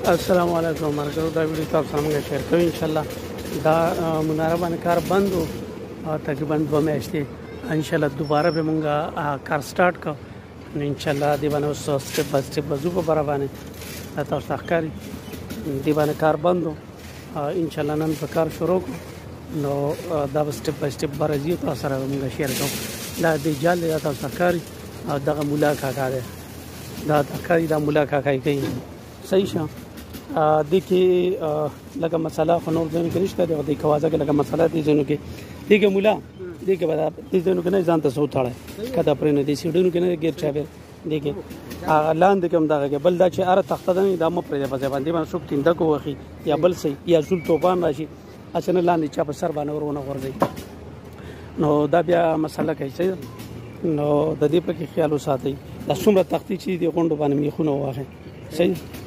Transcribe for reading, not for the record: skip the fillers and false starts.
السلام علیکم مرګو دا ویډیو تاسو سره موږ شیر کوو ان شاء الله دا مناره باندې کار بند او تقریبا 2 میاشتې ان شاء الله دوباره به موږ کار سٹارټ کو ان شاء الله دی باندې اوس سټپ بای سټپ وځو په بار باندې تاسو ښکاری دی باندې کار بند ان شاء الله نن په کار شروع کو نو دا سټپ بای سټپ برازي تاسو سره موږ شیر کوو دا د جال تاسو ښکاری دغه مولا کاکا ده دا ښکاری دا مولا کاکا کوي صحیح شه دغه لکه مساله خنور ځنه کې نشته د کوازه کې لکه مساله دي ځنه کې دغه مولا دغه بعد دې ځنه کې نه ځان ته سو تاړه کدا پرې نه دي سیډونو کې نه ګیر چا به دغه اعلان د کوم دغه بل دا چې اره تخته نه د مو پرې باندې باندې سوک تینده کو وخی یا بل سي یا زول توبان راشي اچنه لاندې چا په سر باندې ورونه ورځي نو دا بیا مساله کوي نو د دې په کې خیال وساتئ د څومره تختی چې دی غونډه باندې میخونه واخې صحیح